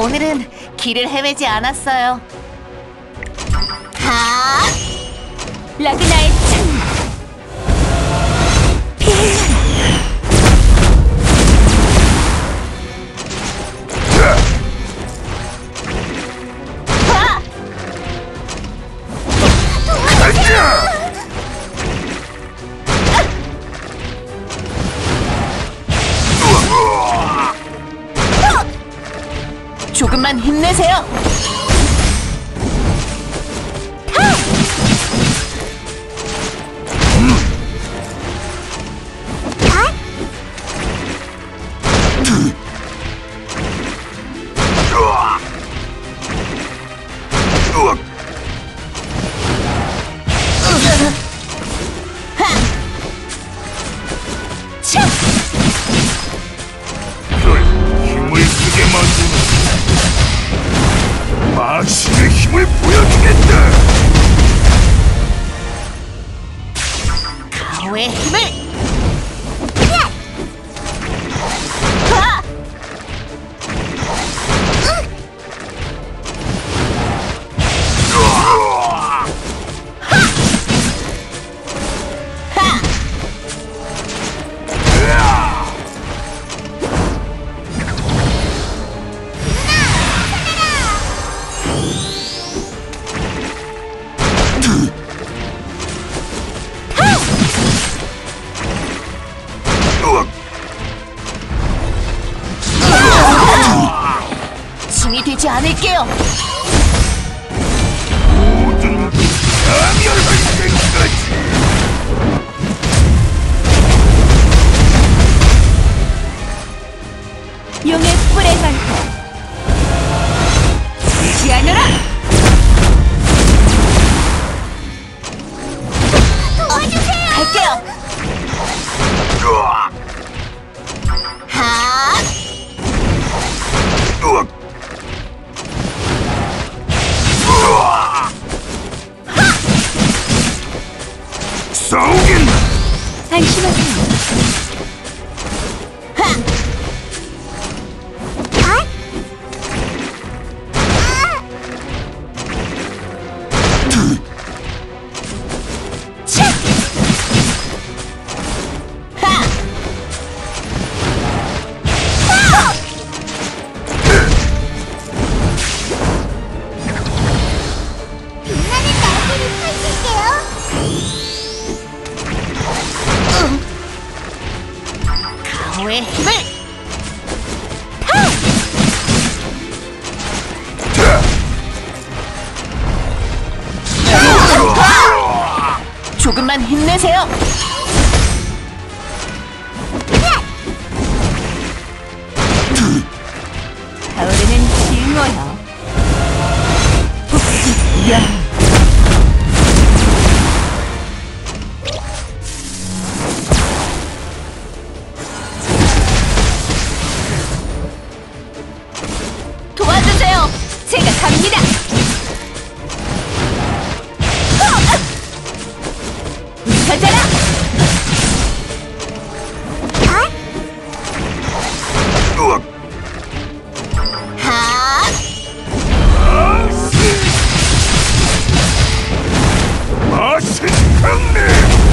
오늘은 길을 헤매지 않았어요. 하! 라그나의 창! 조금만 힘내세요. 힘을 크게 만드는 마신의 힘을 보여주겠다. 가오의 힘을! 짐이 되지 않을게요. 모든 파멸할 때까지. 용의 뿔의 관통! 지지 않으라! 도와주세요! 갈게요. 하! 싸우겠나? 안심하세요. 빛나는 날개를 펼칠게요. 가오의 힘을! 조금만 힘내세요. 가을에는 징어요. 야, 도와주세요. 제가 갑니다. 가자라. 하! 마신 강림.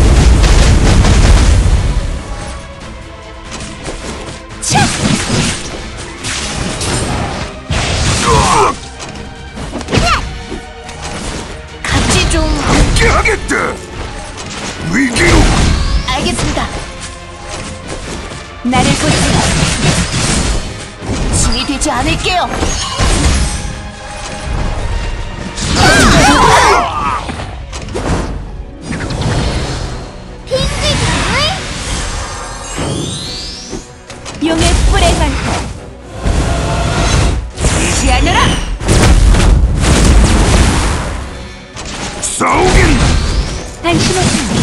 같이 좀... 함께하겠다. 위기로 알겠습니다. 나를 보세요. 짐이 되지 않을게요. 용의 뿔의 관통! 지지 않으라! 싸우겠나? 안심하세요.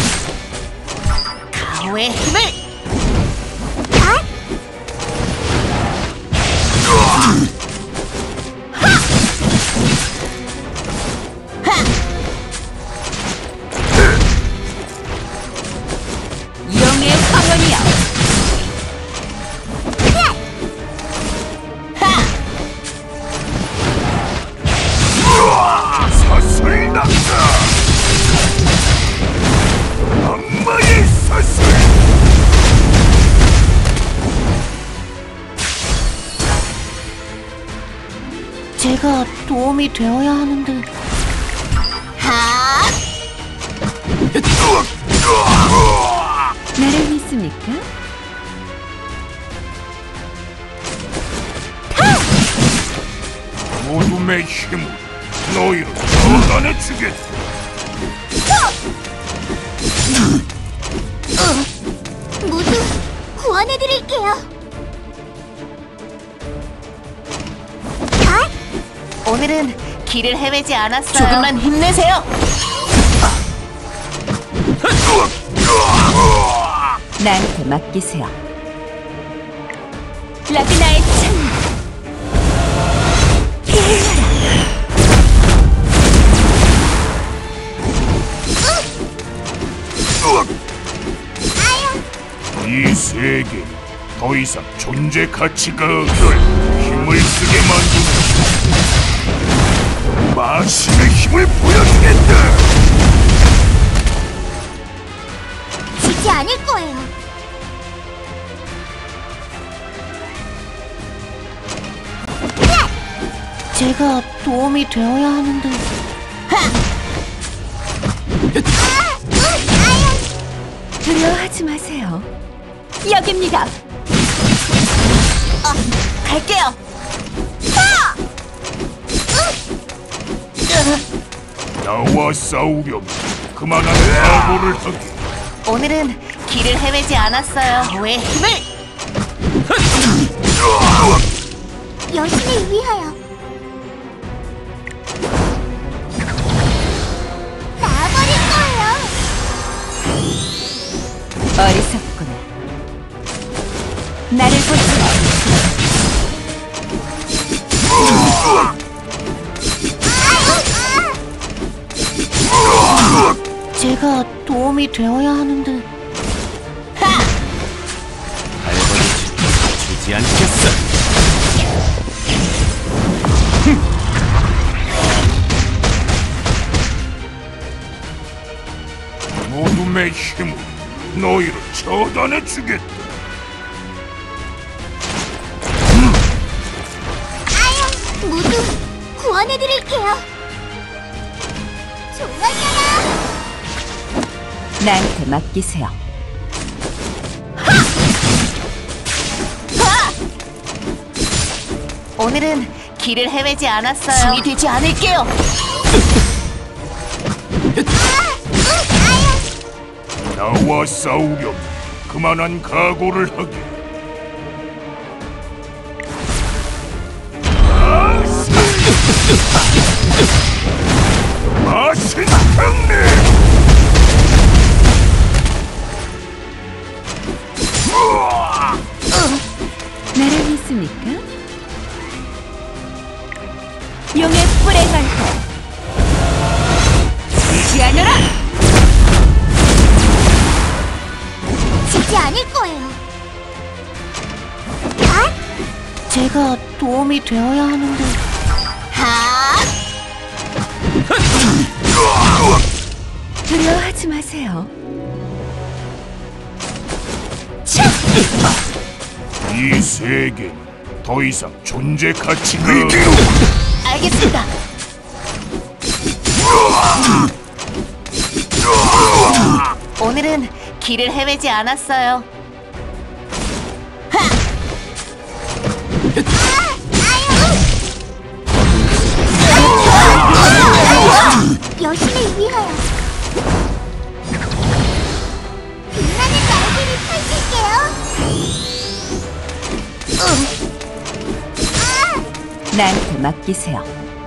가오의 힘을! 용의 황혼이여! 도움이 되어야 하는데. 하! 나를 믿습니까? 어둠의 힘을 너희를 처단해주겠다. 모두 구원해드릴게요. 다? 오늘은 길을 헤매지 않았어요. 조금만 힘내세요. 나한테 맡기세요. 라그나의 찬 이 세계 더 이상 존재 가치가 없을 힘을 쓰게 만드는 마신의 힘을 보여주겠다. 지지 않을 거예요. 제가 도움이 되어야 하는데. 두려워하지 마세요. 여깁니다. 갈게요. 나와 싸우려면 그만한 각오를 하게. 오늘은 길을 헤매지 않았어요. 저의 힘을. 여신을 위하여. 나버릴 거예요. 어리석구나. 나를 보세요. 제가 도움이 되어야 하는데. 할머니 주지 않겠어. 어둠의 힘을 너희를 처단해주겠다. 모두 구원해드릴게요. 조만간아. 나한테 맡기세요. 오늘은 길을 헤매지 않았어요. 짐이 되지 않을게요. 나와 싸우려면 그만한 각오를 하게. 마신 형님! 나를 믿습니까? 용의 뿔의 간호. 지지 않으라. 지지 않을 거예요. 다? 제가 도움이 되어야 하는데. 두려워하지 마세요. 이 세계는 더 이상 존재 가치가 위기로! 알겠습니다. 오늘은 길을 헤매지 않았어요. 여신을 위하여. 빛나는 날개를 펼칠게요. 나한테 맡기세요.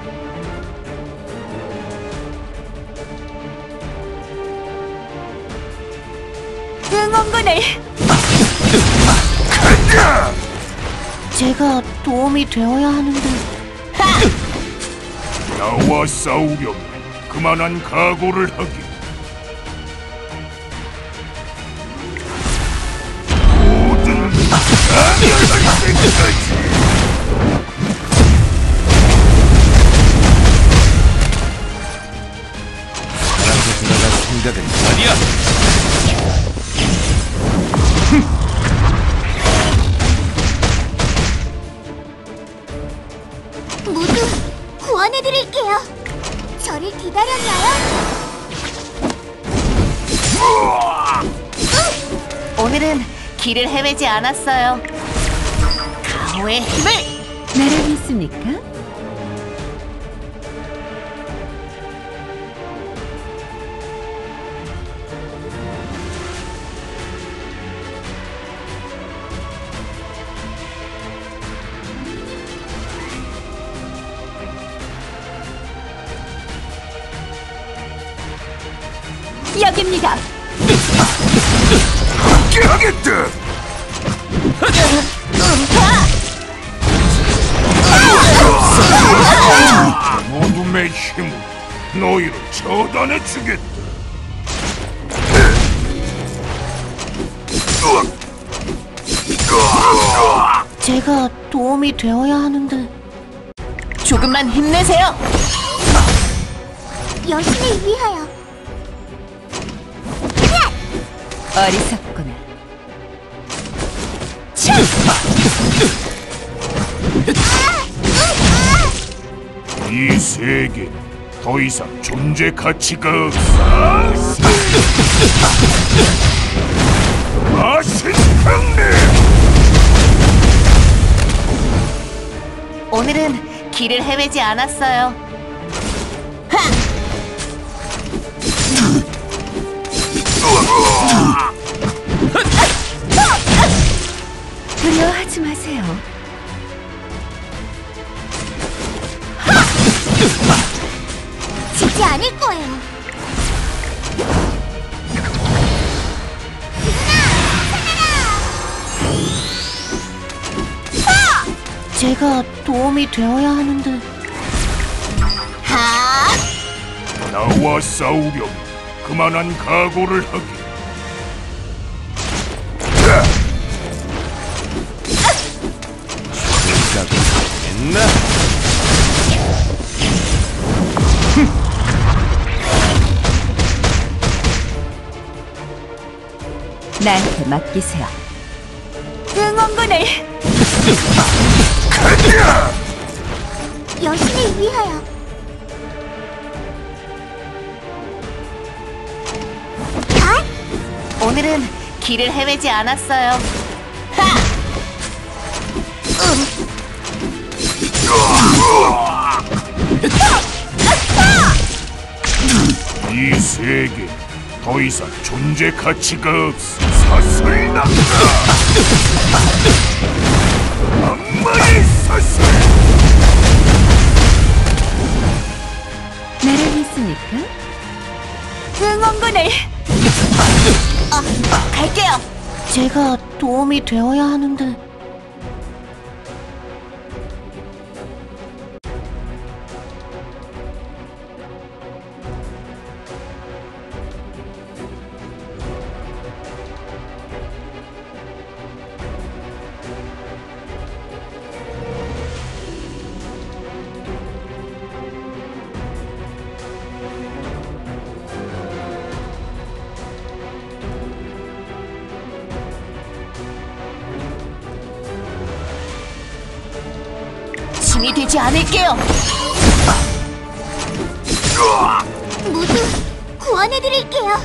응원군을. 제가 도움이 되어야 하는데. 나와 싸우려면 그만한 각오를 하게. 모든 사멸할 때까지. 사랑에 들어갈 생각은 아니야. 모두 구원해 기다렸나요? 오늘은 길을 헤매지 않았어요. 가오의 힘을! 나를 믿습니까? 여깁니다. 함께 하겠다. 어둠의 힘으로 너희를 처단해 주겠다. 제가 도움이 되어야 하는데. 조금만 힘내세요. 여신을 위하여. 어리석구나. 이 세계는 더 이상 존재 가치가 없어. 마신 강림! 오늘은 길을 헤매지 않았어요. 두려워하지 마세요. 지지 않을 거예요. 제가 도움이 되어야 하는데. 나와 싸우려면 그만한 각오를 하기. 생각은 했나? 나한테 맡기세요. 응원군을! 여신을 위하여. 오늘은 길을 헤매지 않았어요. 이 세계는 더 이상 존재 가치가 없어. 사슬 난다. 악마의 사슬. 나를 믿습니까? 응원군을! 갈게요. 제가 도움이 되어야 하는데. 짐이 되지 않을게요. 모두 구원해드릴게요.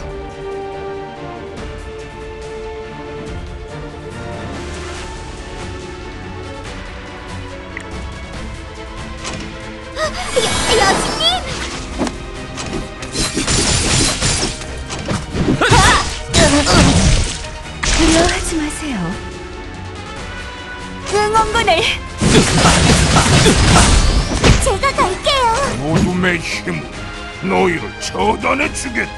여신님! 두려워하지 마세요. 응원군을! 제가 갈게요. 어둠의 힘으로 너희를 처단해 주겠다.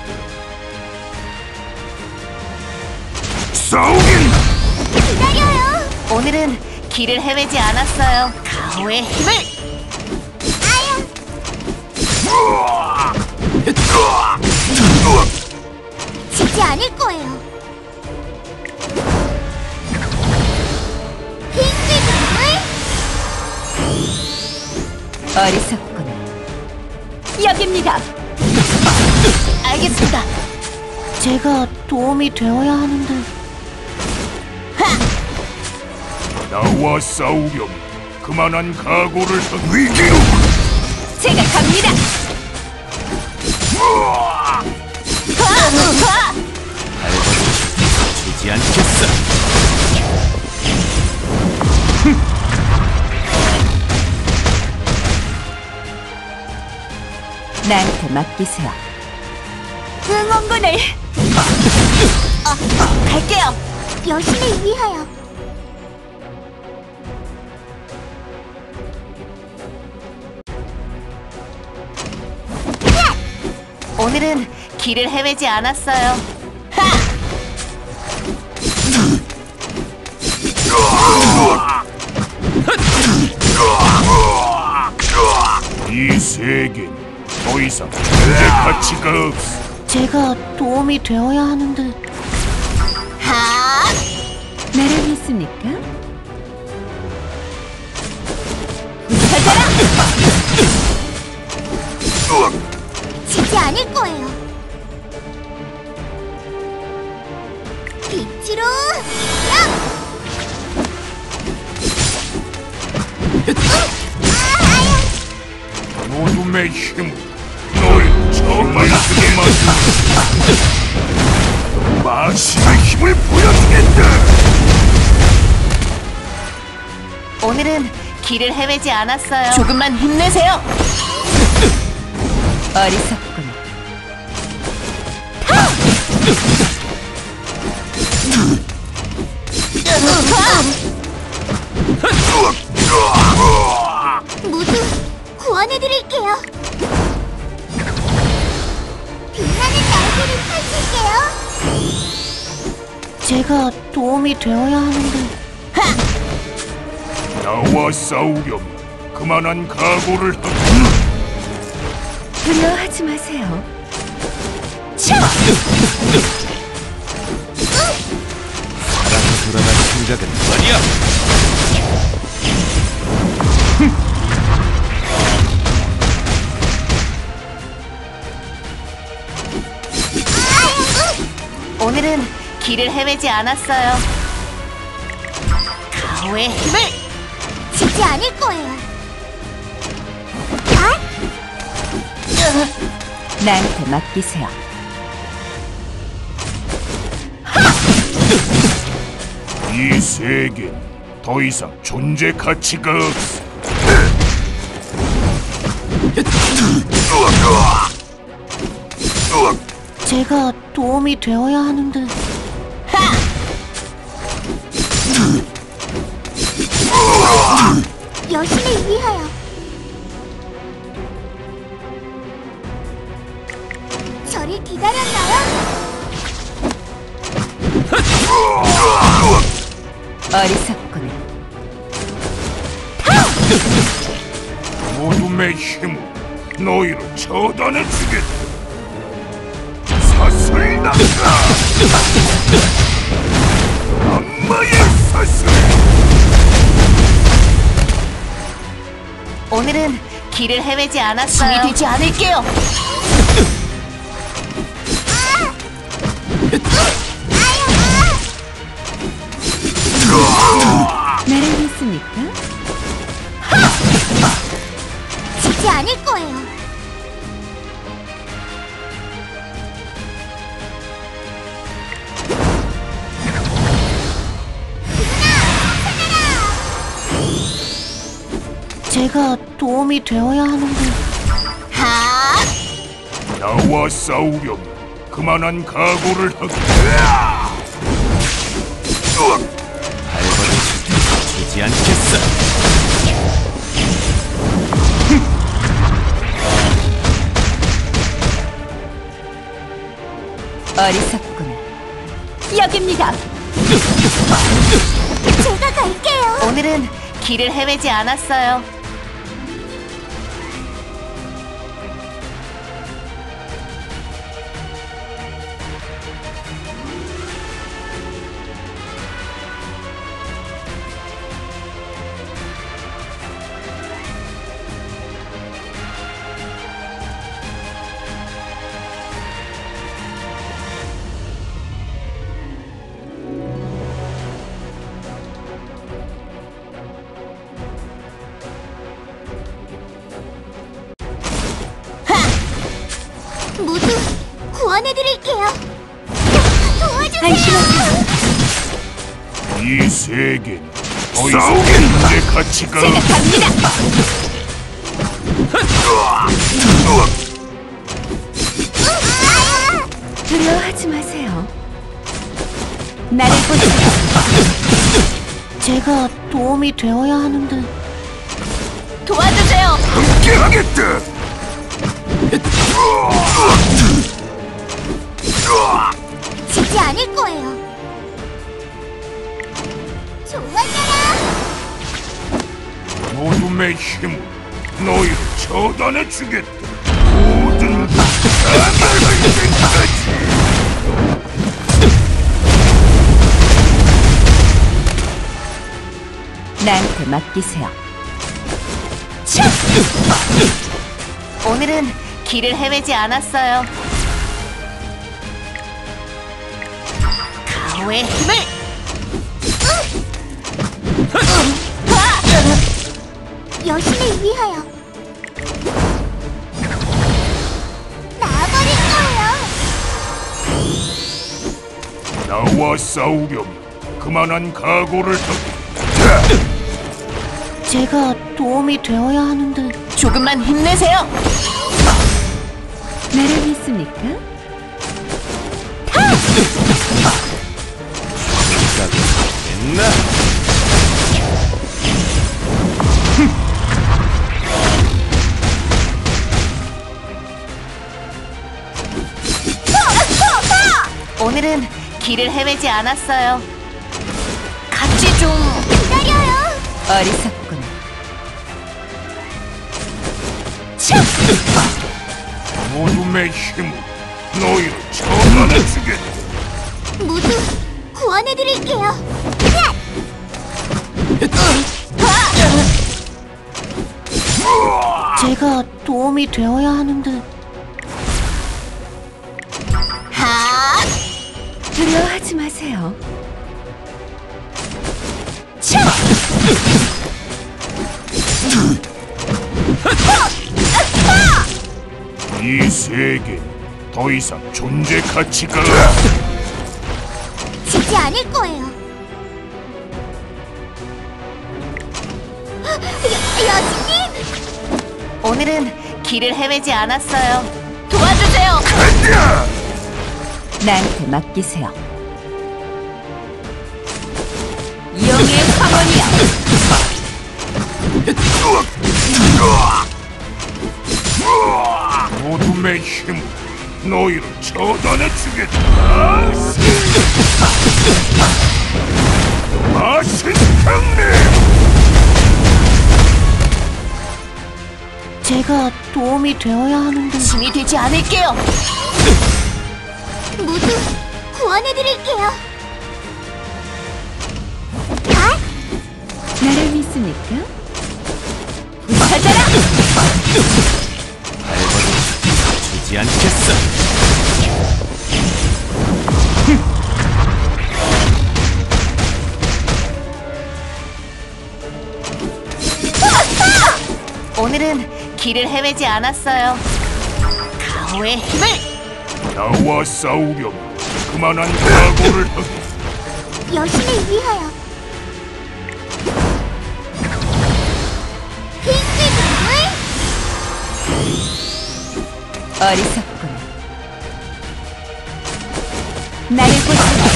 싸우긴! 기다려요. 오늘은 길을 헤매지 않았어요. 가오의 힘을! 지지 않을 거예요. 빙글빙글. 어리석구나. 여깁니다. 알겠습니다. 제가 도움이 되어야 하는데. 나와 싸우려면 그만한 각오를 하. 위기로! 제가 갑니다. 발버둥 주지 않겠어. 나한테 맡기세요. 응원군을 갈게요. 여신을 위하여. 오늘은 길을 헤매지 않았어요. 이 세계는 더 이상 존재 가치가 없어. 제가 도움이 되어야 하는데. 나랑 있습니까? 지지 않을 거예요. 빛으로 야! 어둠의 힘, 널 정말 크게 만든다. 마신의 힘을 보여주겠다. 오늘은 길을 헤매지 않았어요. 조금만 힘내세요. 어리석군. 모두 구원해드릴게요. 빛나는 날개를 펼칠게요. 제가 도움이 되어야 하는데. 나와 싸우려면 그만한 각오를 하고. 두려워하지 마세요. 살아서 돌아갈 생각은 말이야. 오늘은 길을 헤매지 않았어요. 가오의 힘을! 지지 않을 거예요. 나한테 맡기세요. 이 세계는 더 이상 존재 가치가 없어. 제가 도움이 되어야 하는데. 여신을 위하여. 저를 기다렸나요? 어리석군. 어둠의 힘으로 너희를 처단해주겠다. 사슬 낙하! 악마의 사슬! 오늘은 길을 헤매지 않았어요. 신이 되지 않을게요. 나랑 있습니까? 지지 않을 거예요. 제가 도움이 되어야 하는데. 나와 싸우려면 그만한 각오를 하고. 발버둥 주지 않겠어. 어리석군. 여깁니다. 제가 갈게요. 오늘은 길을 헤매지 않았어요. 기다릴게요. 도와주세요. 안심하세요. 이 세계는 더 이상 존재 가치가 제가 갑니다. 두려워하지 마세요. 나를 보세요. 제가 도움이 되어야 하는데. 도와주세요. 함께하겠다. 지지 않을 거예요. 좋아져라. 어둠의 힘 너희를 처단해 주겠다. 모든 사망할 때까지. 나한테 맡기세요. 오늘은 길을 헤매지 않았어요. 가오의 힘을! 여신을 위하여. 나버릴 거예요. 나와 싸우려면 그만한 각오를 하게. 제가 도움이 되어야 하는데. 조금만 힘내세요. 나를 믿습니까? 됐나? 오늘은 길을 헤매지 않았어요. 같이 좀. 기다려요. 어리석구나. 어둠의 힘 너희를 처단해 주겠다. 모두 구원해드릴게요. 제가 도움이 되어야 하는데. 두려워하지 마세요. 이 세계는 더 이상 존재 가치가 지지 않을 거예요. 여신님! 오늘은 길을 헤매지 않았어요. 도와주세요. 나한테 맡기세요. 영의 황혼이야. 어둠의 힘 너희를 처단해 주겠다. 마신탕님 제가 도움이 되어야 하는데. 힘이 되지 않을게요. 모두 구원해드릴게요. 나를 믿습니까? 찾아라. 주지 않겠어. 오늘은 길을 헤매지 않았어요. 가오의 힘을! 나와 싸우려면 그만한 각오를 하게. 여신을 위하여. 빙글빙글. 어리석구나. 나를 보세요.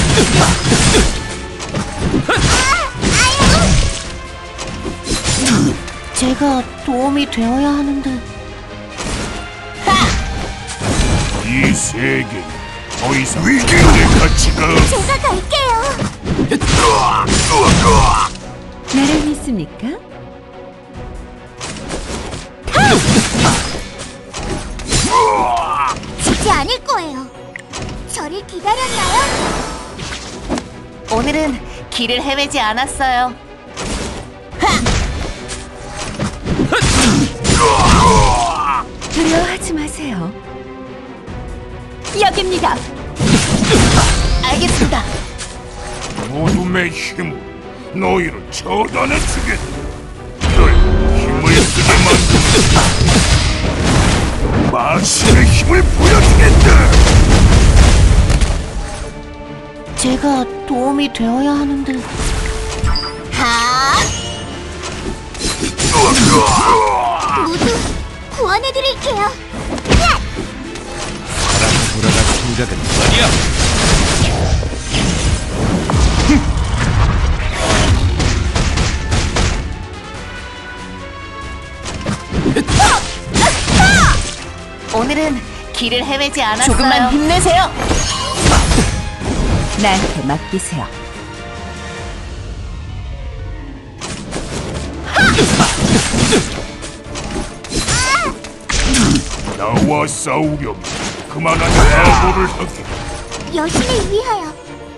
제가 도움이 되어야 하는데. 이 세계는 더 이상 존재 가치가 제가 갈게요. 나를 믿습니까? 지지 않을 거예요. 저를 기다렸나요? 오늘은 길을 헤매지 않았어요. 두려워하지 마세요. 여깁니다. 알겠습니다. 어둠의 힘 너희를 처단해 주겠다. 널 힘을 쓰게 만든다. 마신의 힘을 보여주겠다. 제가 도움이 되어야 하는데. 모두 구원해드릴게요. 사랑에 돌아갈 생각은 말이야. 오늘은 길을 헤매지 않았어요. 조금만 힘내세요. 나한테 맡기세요. 나와 싸우려면 그만한 각오를 하게. 여신을 위하여.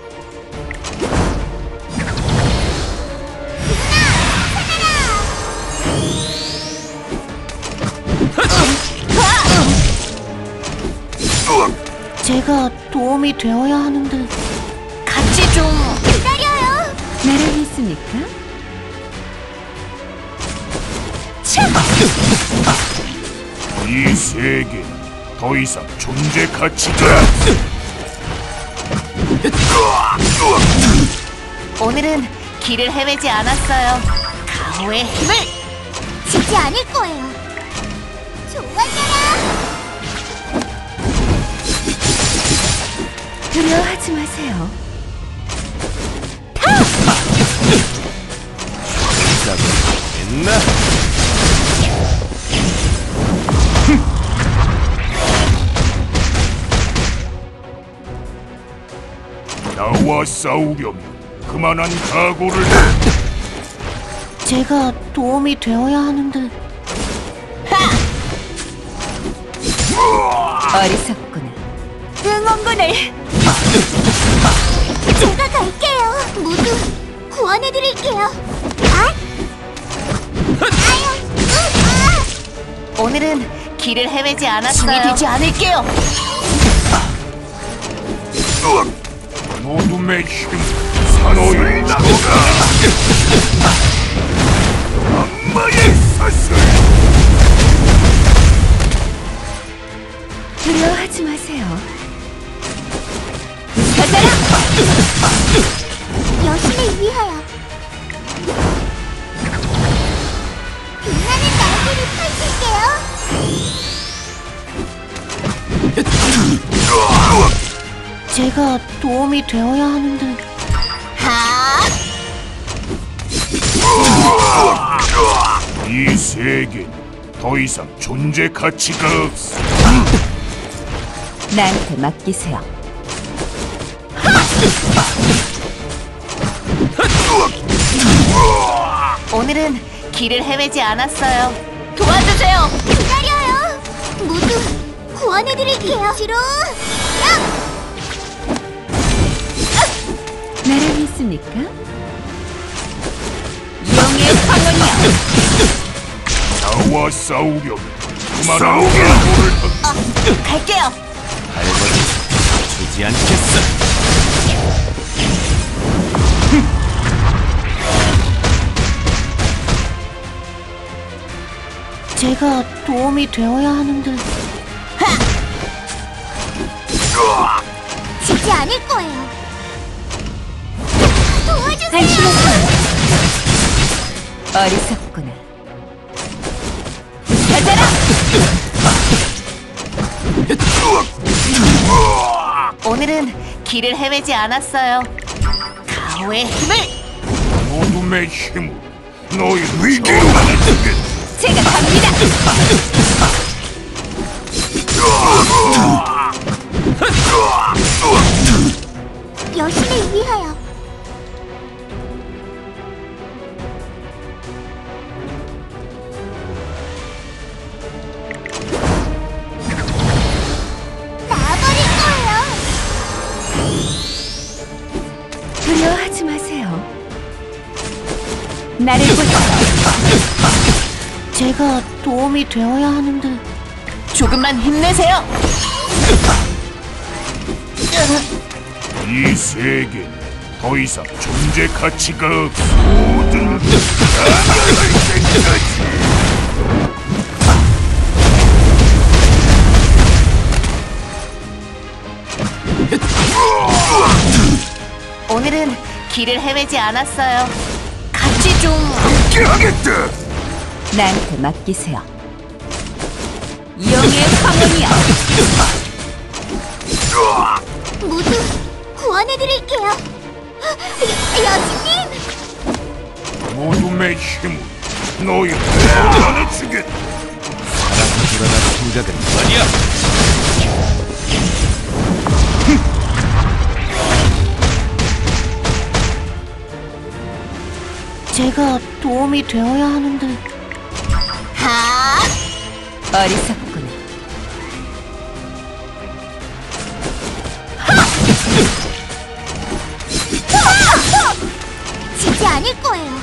제가 도움이 되어야 하는데. 같이 좀. 기다려요. 나를 믿습니까? 이 세계는 더 이상 존재 가치가 오늘은 길을 헤매지 않았어요. 가오의 힘을. 지지 않을 거예요. 좋아져라. 두려워하지 마세요. 생각은 됐나? 나와 싸우려면 그만한 각오를 해. 제가 도움이 되어야 하는데. 어리석구나. 응원군을. 제가 갈게요. 모두 구원해드릴게요. 오늘은 길을 헤매지 않았어요. 되지 않을게요. 어둠의 힘 사로이 나오라. 악마의 사슬. 두려워하지 마세요. 여신을 위하여. 빛나는 날개를 펼칠게요. 제가 도움이 되어야 하는데. 이 세계는 더 이상 존재 가치가 없어. 나한테 맡기세요. 오늘은 길을 헤매지 않았어요. 도와주세요. 기다려요. 모두 구원해드릴게요. 지로. 나를 믿습니까? 영의 황혼이야. 나와 싸우려면 그만한 각오를 하게. 갈게요. 할머니 주지 않겠어. 제가 도움이 되어야 하는데. 지지 않을 거예요. 도와주세요. 안심하세요. 어리석구나. 가자라. 오늘은 길을 헤매지 않았어요. 가오의 힘을. 어둠의 힘을 너희 위기로 만들겠다. 제가 갑니다. 여신을 위하여. 나버릴 거예요. 두려워하지 마세요. 나를 보세요. 제가 도움이 되어야 하는데. 조금만 힘내세요. 이 세계는 더 이상 존재 가치가 없어. 모든 사랑할 때까지. 길을 헤매지 않았어요. 같이 좀 깨하겠다. 나한테 맡기세요. 영의 황혼이여. 모두 구원해드릴게요. 여신님! 어둠의 힘을 너희를 얻어내주겠다. 살아서 돌아갈 생각은 말이야. 제가 도움이 되어야 하는데. 하! 어리석구나. 지지 않을 거예요.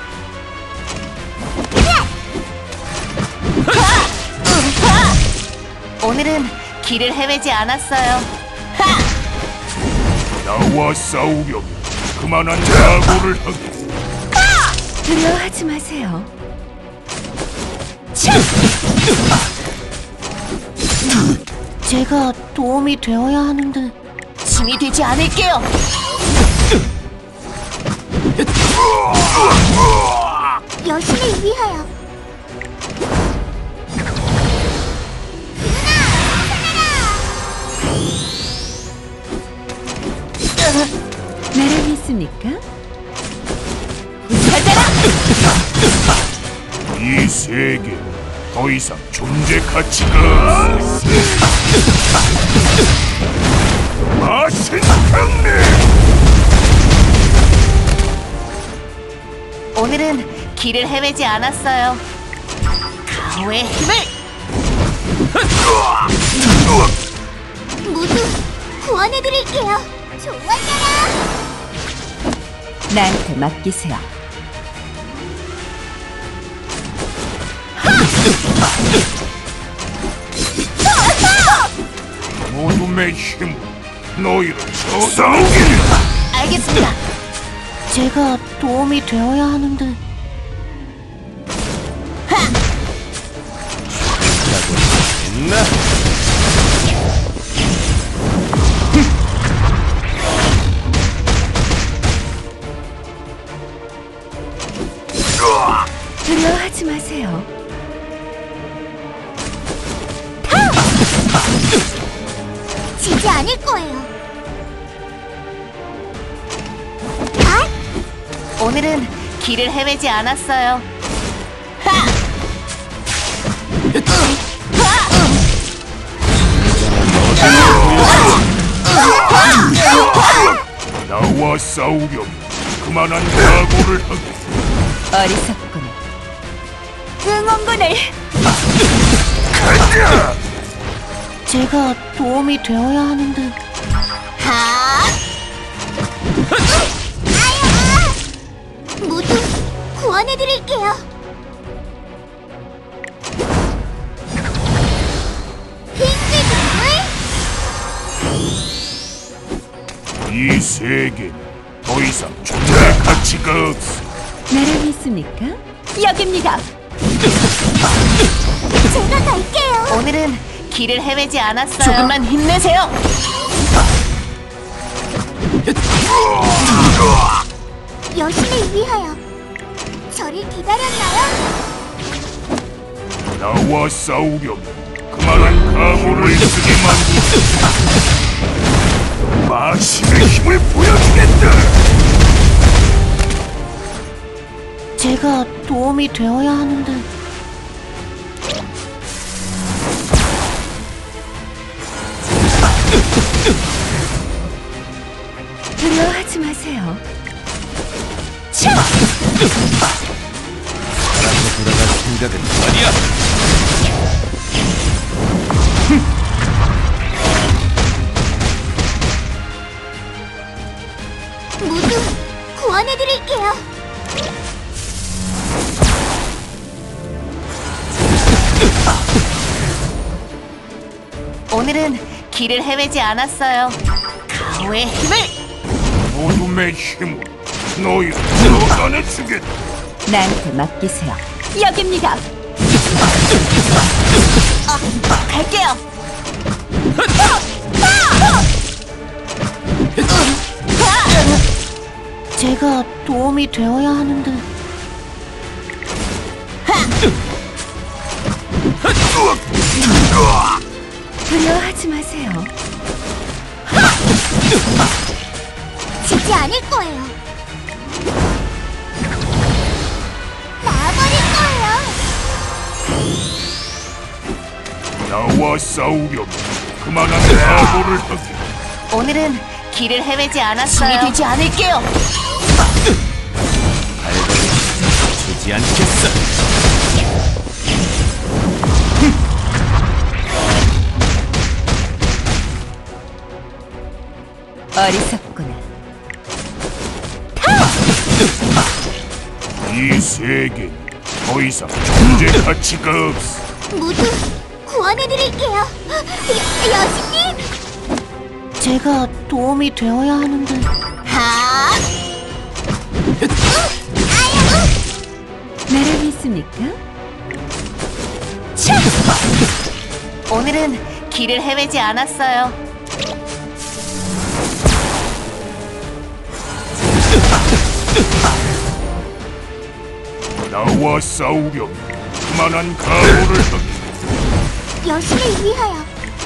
오늘은 길을 헤매지 않았어요. 나와 싸우려면 그만한 각오를 하게. 두려워하지 마세요. 제가 도움이 되어야 하는데 짐이 되지 않을게요. 여신을 위하여. 나를 믿습니까? 이 세계 더 이상 존재 가치가 없어. 마신 강내. 오늘은 길을 헤매지 않았어요. 가오의 힘을! 모두 구원해드릴게요. 좋아져라. 나한테 맡기세요. 어둠의 힘을 너희를 저싸우게. 알겠습니다. 제가 도움이 되어야 하는데. 했나? 두려워하지 마세요. 지지 않을 거예요. 오늘은 길을 헤매지 않았어요. 나와 싸우려면 그만한 각오를 하게. 어리석구나. 응원군을. 가자. 제가 도움이 되어야 하는데. 모두 구원해드릴게요. 빙글빙글. 이 세계는 더 이상 존재 가치가 없어. 나를 믿습니까? 여깁니다. 제가 갈게요. 오늘은 길을 헤매지 않았어요. 조금만 힘내세요. 여신을 위하여. 저를 기다렸나요? 나와 싸우려면 그만한 각오를 쓰게 만들어. 마심의 힘을 보여주겠다. 제가 도움이 되어야 하는데. 두려워하지 마세요. 살아서 돌아갈 생각은 말이야. 모두 구원해드릴게요. 오늘은 길을 헤매지 않았어요. 가오의 힘을! 어둠의 힘을 너희를 얻어내주겠다. 나한테 맡기세요. 여깁니다. 갈게요. 제가 도움이 되어야 하는데. 두려워하지 마세요. 지지 않을 거예요. 나버릴 거예요. 나와 싸우려면 그만한 각오를 하게. 오늘은 길을 헤매지 않았어요. 신이 되지 않을게요. 발걸음 주지 않겠어. 어리석구나. 이 세계는 더 이상 존재 가치가 없어. 모두 구원해드릴게요. 여신님! 제가 도움이 되어야 하는데. 나를 믿습니까? 오늘은 길을 헤매지 않았어요. 나와 싸우려면 그만한 각오를 하게. 여신을 위하여.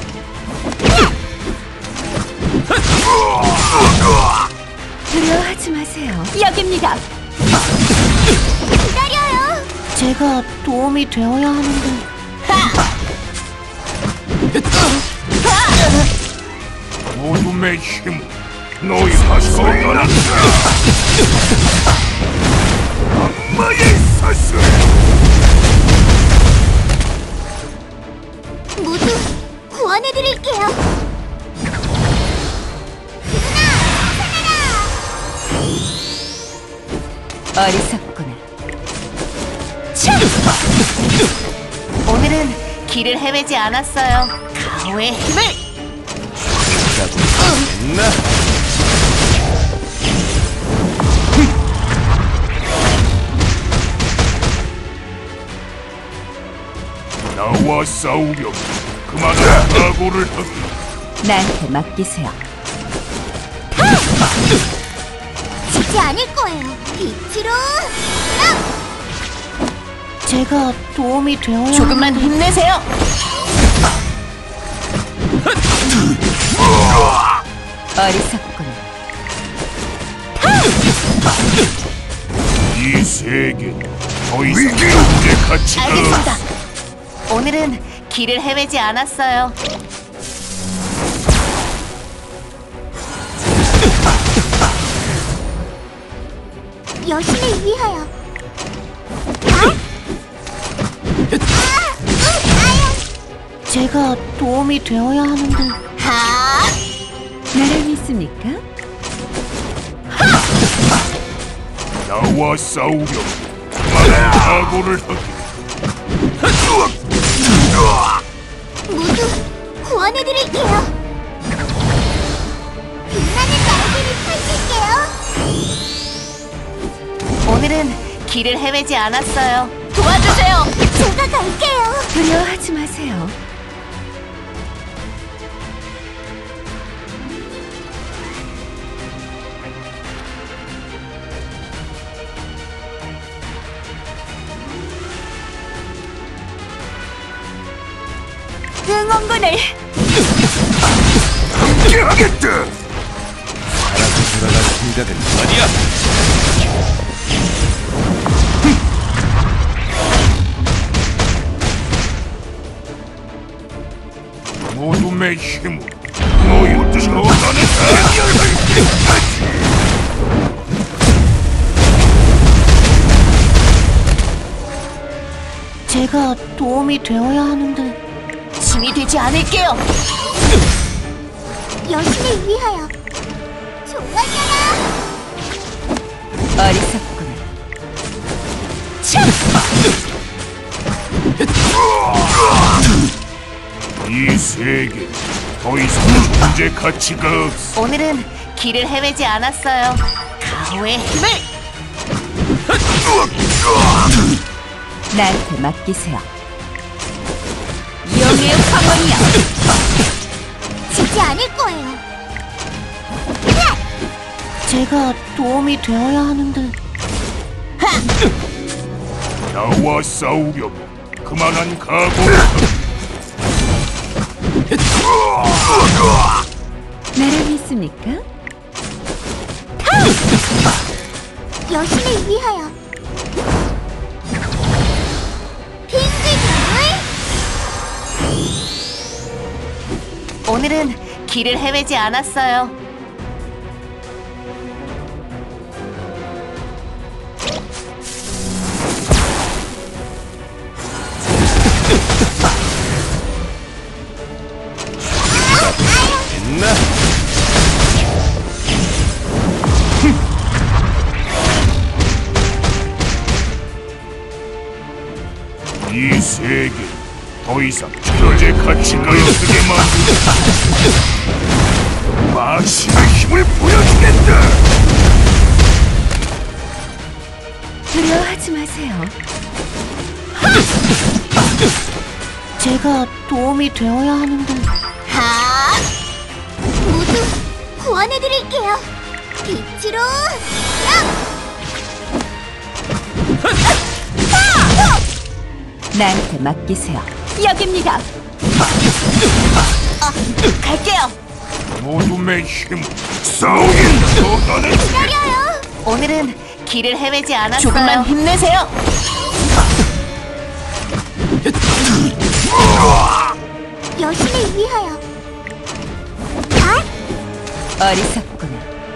두려워하지 마세요. 여깁니다. 기다려요. 제가 도움이 되어야 하는데. 어둠의 힘, 너희 하소를 떠났다. 악마의 사슬. 모두 구원해드릴게요. 어리석구나. 오늘은 길을 헤매지 않았어요. 가오의 힘을. 라고 했나? 나와 싸우려면 그만한 각오를 하게. 나한테 맡기세요. 지지 않을 거예요. 빛으로 제가 도움이 되어야 조금만 하는데. 힘내세요. 어리석구나. 이 세계는 더 이상 존재 가치가 알겠습니다. 없어. 오늘은 길을 헤매지 않았어요. 여신을 위하여. 제가 도움이 되어야 하는데. 나를 믿습니까? 나와 싸우려면 그만한 각오를 하게. 모두 구원해드릴게요. 빛나는 날개를 펼칠게요. 오늘은 길을 헤매지 않았어요. 도와주세요. 제가 갈게요. 두려워하지 마세요. 응원군을 함께하겠다. 살아서 돌아갈 생각은 아니야. 어둠의 힘으로 너희 저간의 대결을 끝까지. 제가 도움이 되어야 하는데. 힘이 되지 않을게요. 여신을 위하여. 좋아져라. 어리석구나. 이 세계 더 이상 존재 가치가 없어. 오늘은 길을 헤매지 않았어요. 가오의 힘을. 나한테 맡기세요. 영의 황혼이야. 지지 않을 거예요. 제가 도움이 되어야 하는데. 나와 싸우려면 그만한 각오를 나를 믿습니까? 여신을 위하여. 빙글빙글. 오늘은 길을 헤매지 않았어요. 됐나? 이 세계 더 이상 존재 가치가 없게 만든다. 마신의 힘을 보여주겠다. 두려워하지 마세요. 제가 도움이 되어야 하는데. 하! 모두 구원해드릴게요. 빛으로 야! 나한테 맡기세요. 여깁니다. 갈게요. 어둠의 힘 싸우겠다. 너는 기다려요. 오늘은 길을 헤매지 않았어요. 조금만 힘내세요. 여신을 위하여. 아! 어리석구나.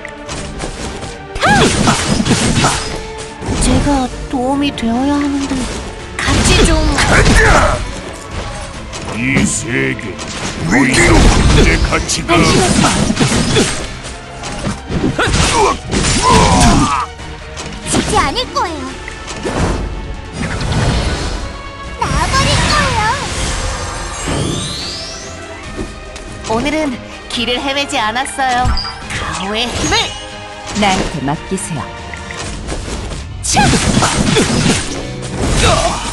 제가 도움이 되어야 하는데. 같이 좀. 이 세계 더 이상 존재 가치가 지지 않을 거예요. 나버릴 거예요. 오늘은 길을 헤매지 않았어요. 가오의 힘을. 나한테 맡기세요. 차!